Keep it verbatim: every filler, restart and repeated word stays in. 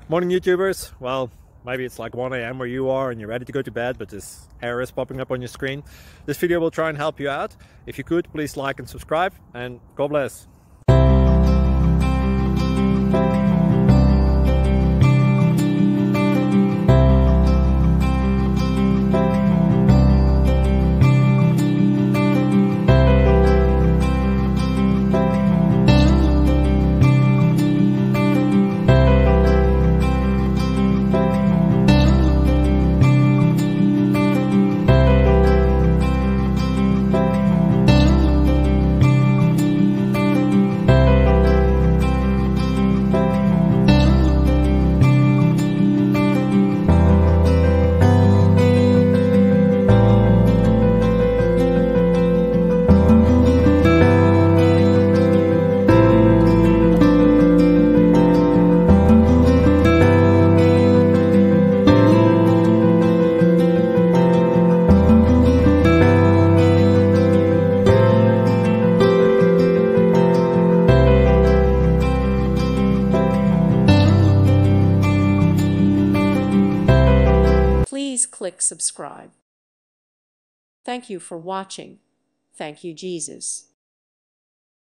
Morning YouTubers. Well, maybe it's like one A M where you are and you're ready to go to bed, but this error is popping up on your screen. This video will try and help you out. If you could, please like and subscribe, and God bless. Please click subscribe. Thank you for watching. Thank you, Jesus.